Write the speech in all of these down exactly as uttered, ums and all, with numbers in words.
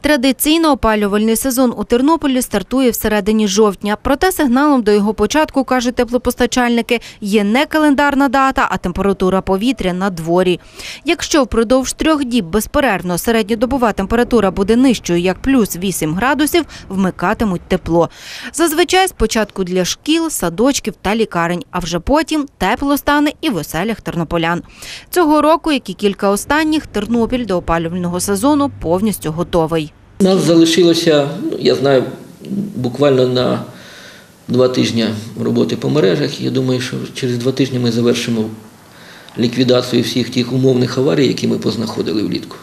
Традиційно опалювальний сезон у Тернополі стартує всередині жовтня. Проте сигналом до його початку, кажуть теплопостачальники, є не календарна дата, а температура повітря на дворі. Якщо впродовж трьох діб безперервно середньодобова температура буде нижчою, як плюс вісім градусів, вмикатимуть тепло. Зазвичай спочатку для шкіл, садочків та лікарень, а вже потім тепло стане і в оселях тернополян. Цього року, як і кілька останніх, Тернопіль до опалювального сезону повністю готовий. У нас залишилося, я знаю, буквально на два тижні роботи по мережах. Я думаю, що через два тижні ми завершимо ліквідацію всіх тих умовних аварій, які ми познаходили влітку,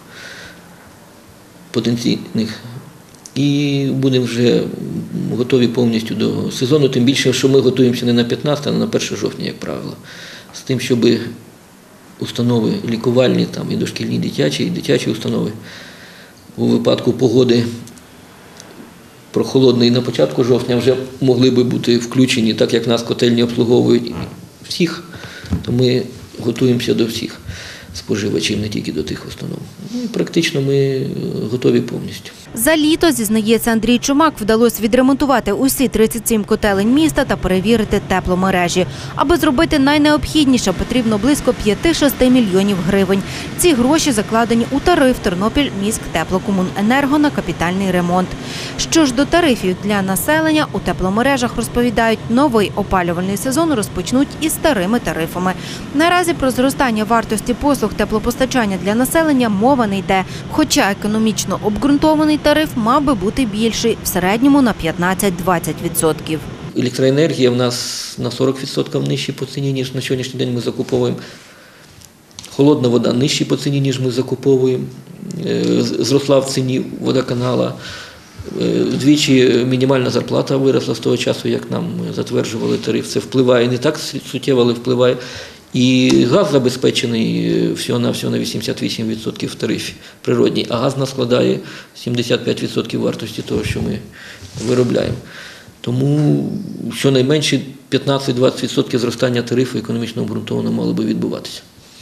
потенційних. І будемо вже готові повністю до сезону, тим більше, що ми готуємося не на п'ятнадцяте, а на перше жовтня, як правило. З тим, щоб установи лікувальні, там і дошкільні, дитячі, і дитячі установи у випадку погоди прохолодної на початку жовтня вже могли би бути включені, так як нас котельні обслуговують всіх, то ми готуємося до всіх споживачів, не тільки до тих установ. Ну, і практично ми готові повністю. За літо, зізнається Андрій Чумак, вдалося відремонтувати усі тридцять сім котелень міста та перевірити тепломережі. Аби зробити найнеобхідніше, потрібно близько п'яти-шести мільйонів гривень. Ці гроші закладені у тариф Тернопіль-Міськтеплокомуненерго на капітальний ремонт. Що ж до тарифів для населення, у тепломережах розповідають, новий опалювальний сезон розпочнуть із старими тарифами. Наразі про зростання вартості послуг теплопостачання для населення мова не йде, хоча економічно обґрунтований тариф мав би бути більший, в середньому на п'ятнадцять-двадцять відсотків. Електроенергія в нас на сорок відсотків нижчі по ціні, ніж на сьогоднішній день ми закуповуємо. Холодна вода нижчі по ціні, ніж ми закуповуємо. Зросла в ціні водоканала. Вдвічі мінімальна зарплата виросла з того часу, як нам затверджували тариф. Це впливає не так суттєво, але впливає. І газ забезпечений всього-навсього на вісімдесят вісім відсотків в тарифі природній, а газ нас складає сімдесят п'ять відсотків вартості того, що ми виробляємо. Тому щонайменше п'ятнадцять-двадцять відсотків зростання тарифу економічно обґрунтовано мало би відбуватися.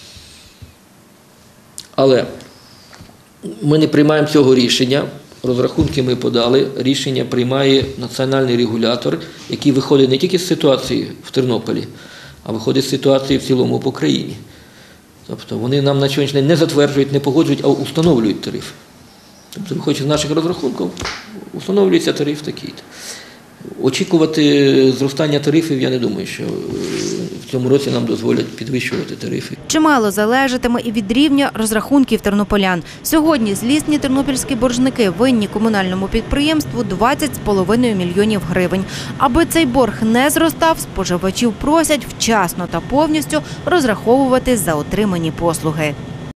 Але ми не приймаємо цього рішення. Розрахунки ми подали, рішення приймає національний регулятор, який виходить не тільки з ситуації в Тернополі, а виходить з ситуації в цілому по країні. Тобто вони нам на сьогоднішній день не затверджують, не погоджують, а установлюють тариф. Тобто, виходячи з наших розрахунків, установлюється тариф такий. Очікувати зростання тарифів, я не думаю, що в цьому році нам дозволять підвищувати тарифи. Чимало залежатиме і від рівня розрахунків тернополян. Сьогодні злісні тернопільські боржники винні комунальному підприємству двадцять з половиною мільйонів гривень. Аби цей борг не зростав, споживачів просять вчасно та повністю розраховувати за отримані послуги.